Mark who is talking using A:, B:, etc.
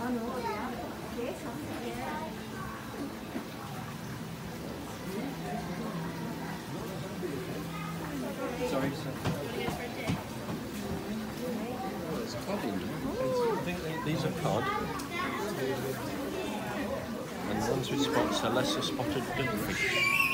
A: Sorry, sir. Oh, it's cod in them. I think these are cod. And the ones with spots are lesser spotted fish.